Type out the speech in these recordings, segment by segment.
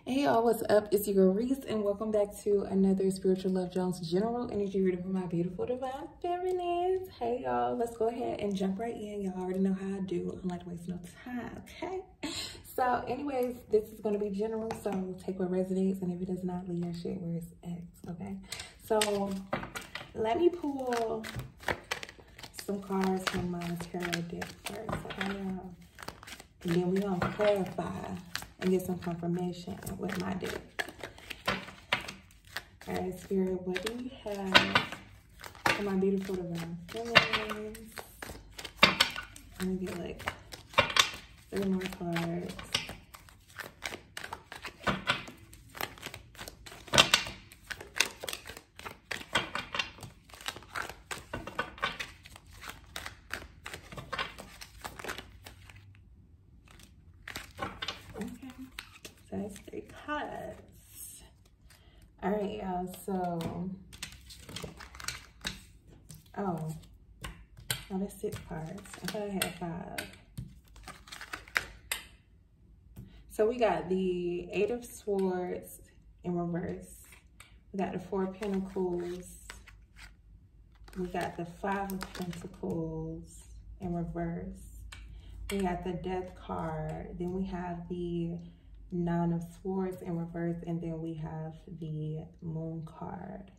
Hey y'all, what's up? It's your girl Reese and welcome back to another Spiritual Love Jones general energy reading for my beautiful divine feminines. Hey y'all, let's go ahead and jump right in. Y'all already know how I do. I don't like to waste no time, okay? So anyways, this is going to be general, so take what resonates, and if it does not, leave your shit where it's at, okay? So let me pull some cards from my tarot deck first, okay y'all? And then we're going to clarify and get some confirmation with my deck. All right, Spirit, what do you have for my beautiful divine feminines? Let me get like 3 more cards. That's 3 cards. All right, y'all. So, oh, that's 6 cards. I thought I had 5. So we got the 8 of Swords in reverse. We got the 4 of Pentacles. We got the 5 of Pentacles in reverse. We got the Death card. Then we have the 9 of Swords in reverse, and then we have the Moon card.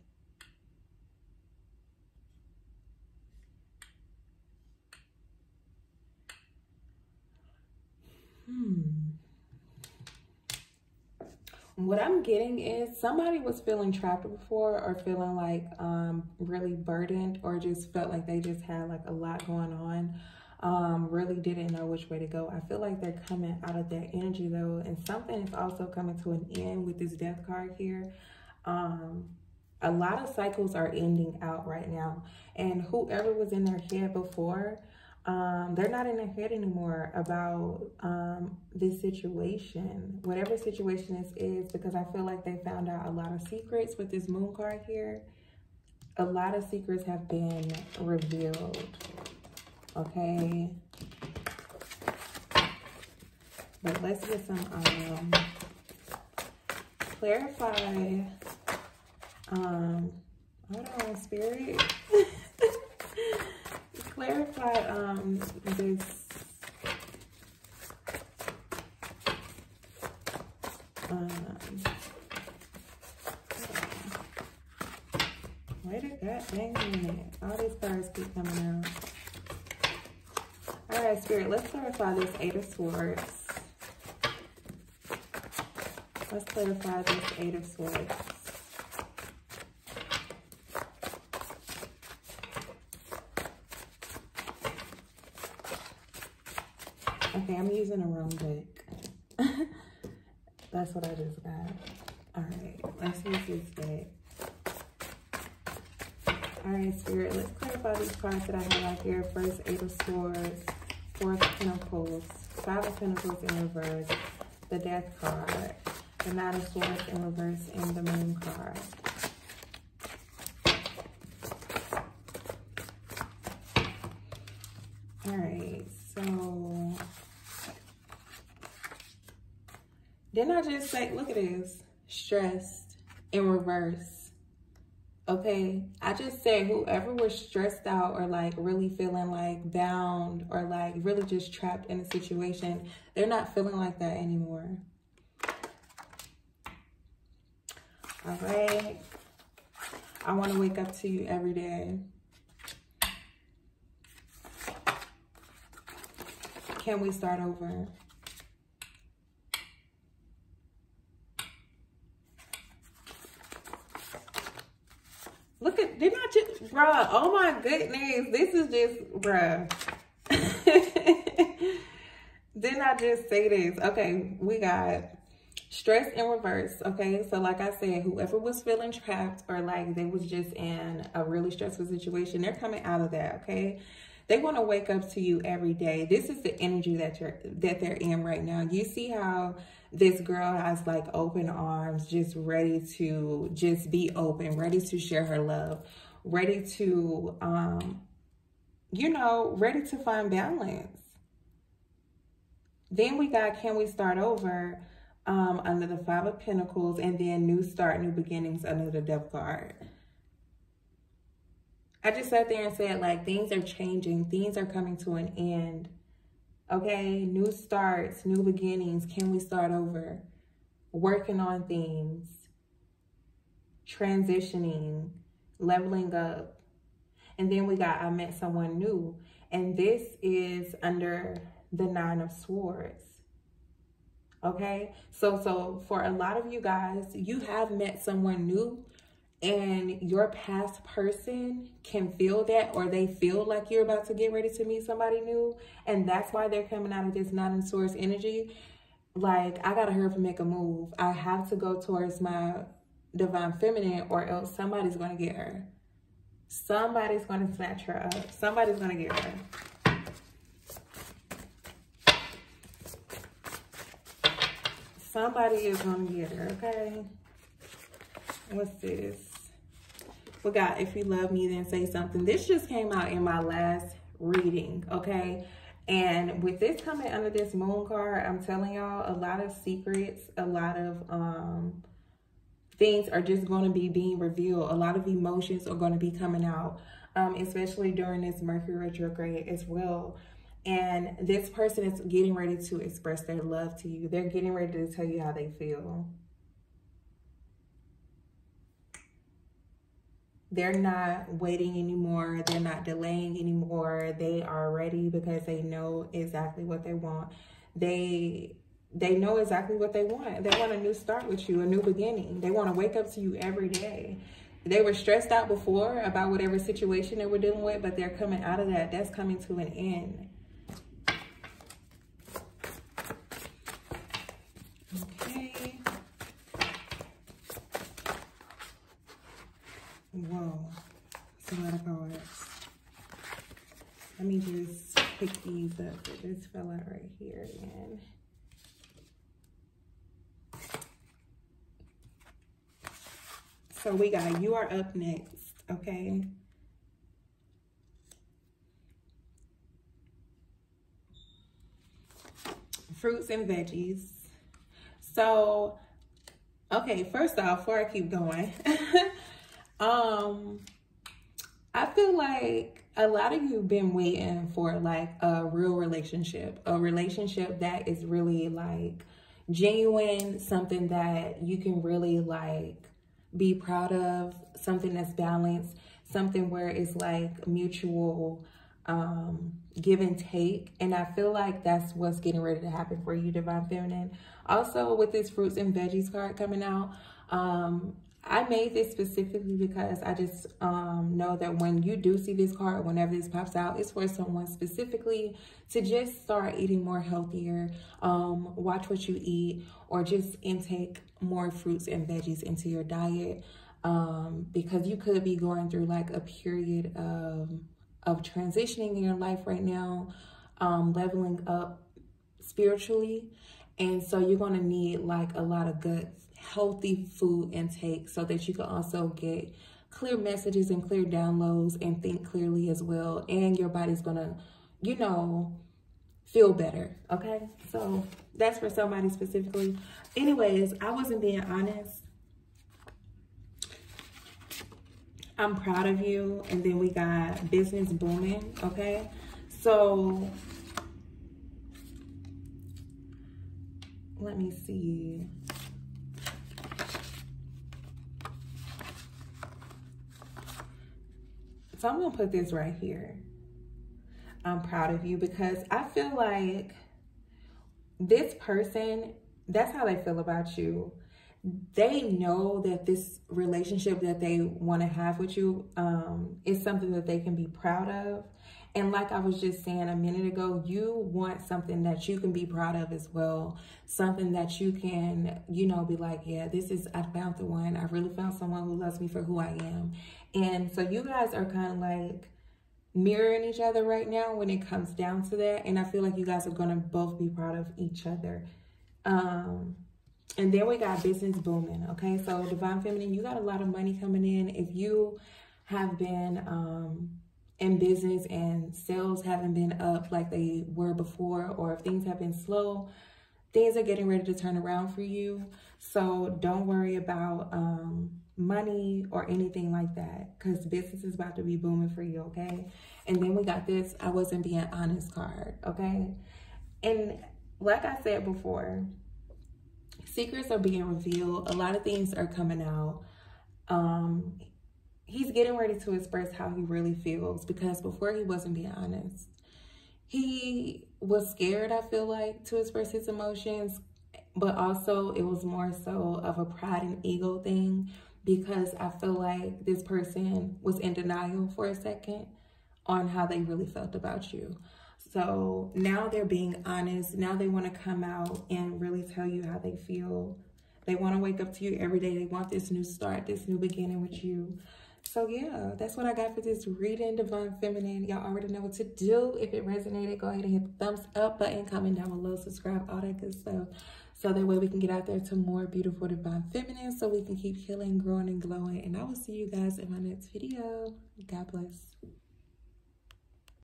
What I'm getting is somebody was feeling trapped before, or feeling like really burdened, or just felt like they just had like a lot going on. Really didn't know which way to go. I feel like they're coming out of that energy though, and something is also coming to an end with this Death card here. A lot of cycles are ending out right now, and whoever was in their head before, they're not in their head anymore about this situation, whatever situation this is, because I feel like they found out a lot of secrets with this Moon card here. A lot of secrets have been revealed. Okay, but let's get some clarify. Hold on, Spirit. Clarify this wait a god dang minute. All these cards keep coming out. All right, Spirit, let's clarify this 8 of Swords. Let's clarify this 8 of Swords. Okay, I'm using a wrong deck. That's what I just got. All right, let's use this deck. All right, Spirit, let's clarify these cards that I have out here. First, 8 of Swords, 4 of Pentacles, 5 of Pentacles in reverse, the Death card, the 9 of Swords in reverse, and the Moon card. All right, so didn't I just say, look at this, stressed in reverse? Okay, I just said whoever was stressed out, or like really feeling like bound, or like really just trapped in a situation, they're not feeling like that anymore. All right, I want to wake up to you every day. Can we start over? Look at, didn't I just, bruh, oh my goodness, this is just, bruh. Didn't I just say this? Okay, we got stress in reverse, okay? So like I said, whoever was feeling trapped, or like they was just in a really stressful situation, they're coming out of that, okay? They want to wake up to you every day. This is the energy that they're in right now. You see how this girl has like open arms, just ready to just be open, ready to share her love, ready to, you know, ready to find balance. Then we got, can we start over? under the Five of Pentacles, and then new start, new beginnings under the Devil card. I just sat there and said, like, things are changing. Things are coming to an end. Okay? New starts, new beginnings. Can we start over? Working on things. Transitioning. Leveling up. And then we got, I met someone new. And this is under the Nine of Swords. Okay? So for a lot of you guys, you have met someone new. And your past person can feel that, or they feel like you're about to get ready to meet somebody new. And that's why they're coming out of this Nine of Swords energy. Like, I got to hurry up and make a move. I have to go towards my divine feminine, or else somebody's going to get her. Somebody's going to snatch her up. Somebody's going to get her. Somebody is going to get her, okay? What's this? We got, if you love me, then say something. This just came out in my last reading, okay? And with this coming under this moon card, I'm telling y'all, a lot of secrets, a lot of things are just going to be being revealed. A lot of emotions are going to be coming out, especially during this Mercury retrograde as well. And this person is getting ready to express their love to you. They're getting ready to tell you how they feel. They're not waiting anymore. They're not delaying anymore. They are ready because they know exactly what they want. They know exactly what they want. They want a new start with you, a new beginning. They want to wake up to you every day. They were stressed out before about whatever situation they were dealing with, but they're coming out of that. That's coming to an end. Okay. Whoa, it's a lot of cards. Let me just pick these up. It just fell out right here again. So we got, you are up next, okay? Fruits and veggies. So, okay, first off, before I keep going, I feel like a lot of you have been waiting for like a real relationship, a relationship that is really like genuine, something that you can really like be proud of, something that's balanced, something where it's like mutual give and take. And I feel like that's what's getting ready to happen for you, Divine Feminine. Also, with this fruits and veggies card coming out, I made this specifically because I just know that when you do see this card, whenever this pops out, it's for someone specifically to just start eating more healthier, watch what you eat, or just intake more fruits and veggies into your diet, because you could be going through like a period of transitioning in your life right now, leveling up spiritually. And so you're going to need like a lot of good, healthy food intake so that you can also get clear messages and clear downloads and think clearly as well. And your body's going to, you know, feel better. Okay. So that's for somebody specifically. Anyways, I wasn't being honest. I'm proud of you. And then we got business booming. Okay. So let me see. So I'm going to put this right here. I'm proud of you because I feel like this person, that's how they feel about you. They know that this relationship that they want to have with you is something that they can be proud of. And like I was just saying a minute ago, you want something that you can be proud of as well. Something that you can, you know, be like, yeah, I found the one. I really found someone who loves me for who I am. And so you guys are kind of like mirroring each other right now when it comes down to that. And I feel like you guys are going to both be proud of each other. And then we got business booming. Okay, so Divine Feminine, you got a lot of money coming in. If you have been in business and sales haven't been up like they were before, or if things have been slow, things are getting ready to turn around for you. So don't worry about money or anything like that, because business is about to be booming for you, okay? And then we got this I wasn't being honest card, okay? And like I said before, secrets are being revealed. A lot of things are coming out. He's getting ready to express how he really feels, because before he wasn't being honest. He was scared, I feel like, to express his emotions, but also it was more so of a pride and ego thing, because I feel like this person was in denial for a second on how they really felt about you. So now they're being honest. Now they want to come out and really tell you how they feel. They want to wake up to you every day. They want this new start, this new beginning with you. So yeah, that's what I got for this reading, Divine Feminine. Y'all already know what to do. If it resonated, go ahead and hit the thumbs up button, comment down below, subscribe, all that good stuff. So that way we can get out there to more beautiful Divine Feminine, so we can keep healing, growing, and glowing. And I will see you guys in my next video. God bless.